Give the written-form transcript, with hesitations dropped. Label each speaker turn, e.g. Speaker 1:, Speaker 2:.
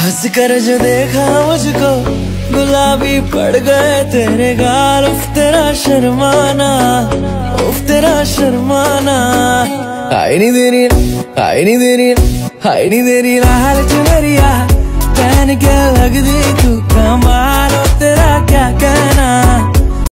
Speaker 1: हंस कर जो देखा मुझको गुलाबी पड़ गए तेरे गाल। उफ तेरा शर्माना, उफ तेरा शर्माना। हाय नी तेरी, हाय नी तेरी, हाय नी तेरी लाल चुनरिया पहन के लगदी तू